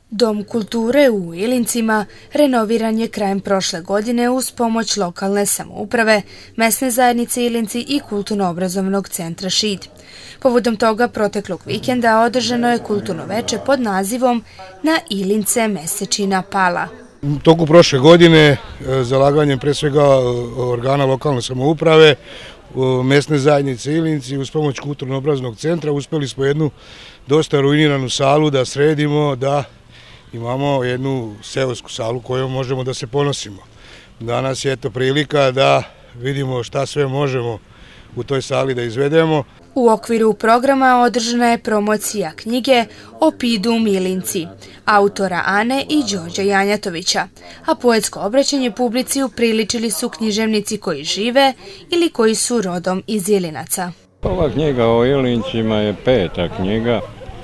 Dom kulture u Ilincima renoviran je krajem prošle godine uz pomoć lokalne samouprave, mesne zajednice Ilinci i Kulturno-obrazovnog centra Šid. Povodom toga proteklog vikenda održano je kulturno veče pod nazivom Na Ilince mesečina pala. U toku prošle godine zalaganjem pre svega organa lokalne samouprave, mesne zajednice Ilinci uz pomoć Kulturno-obrazovnog centra uspeli smo jednu dosta ruiniranu salu da sredimo, da imamo jednu seosku salu kojom možemo da se ponosimo. Danas je eto prilika da vidimo šta sve možemo u toj sali da izvedemo. U okviru programa održana je promocija knjige Opidum Ilinci, autora Ane i Đorđa Janjatovića, a poetsko obraćanje publici upriličili su književnici koji žive ili koji su rodom iz Ilinaca. Ova knjiga o Ilincima je 5. knjiga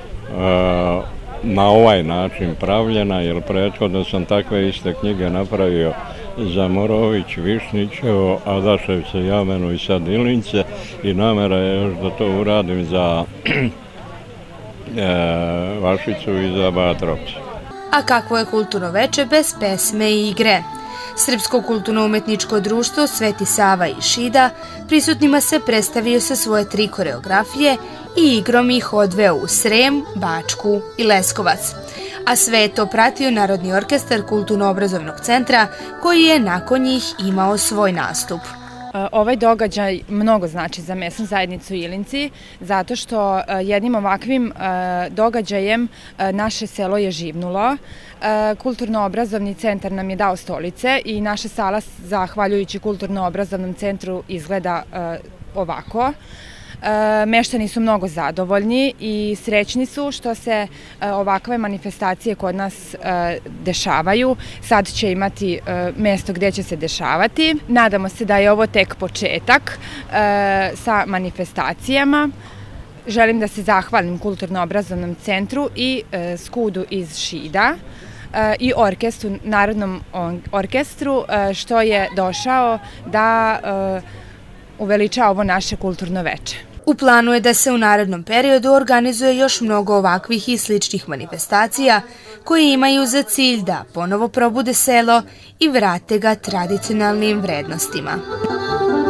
na ovaj način pravljena, jer prethodno sam takve iste knjige napravio za Morović, Višnjićevo, Adaševce, Jamenu i sad Ilince, i namera je još da to uradim za Vašicu i za Batrovce. A kakvo je kulturno veče bez pesme i igre? Srpsko kulturno-umetničko društvo Sveti Sava i Šida prisutnima se predstavio sa svoje 3 koreografije i igrom ih odveo u Srem, Bačku i Leskovac. A sve je to pratio Narodni orkestar Kulturno-obrazovnog centra koji je nakon njih imao svoj nastup. Ovaj događaj mnogo znači za mesnu zajednicu Ilinci, zato što jednim ovakvim događajem naše selo je živnulo. Kulturno-obrazovni centar nam je dao stolice i naša sala, zahvaljujući Kulturno-obrazovnom centru, izgleda ovako. Meštani su mnogo zadovoljni i srećni su što se ovakve manifestacije kod nas dešavaju. Sad će imati mesto gdje će se dešavati. Nadamo se da je ovo tek početak sa manifestacijama. Želim da se zahvalim Kulturno-obrazovnom centru i Skudu iz Šida i orkestru, Narodnom orkestru, što je došao da uveliča ovo naše kulturno veče. U planu je da se u narednom periodu organizuje još mnogo ovakvih i sličnih manifestacija koje imaju za cilj da ponovo probude selo i vrate ga tradicionalnim vrednostima.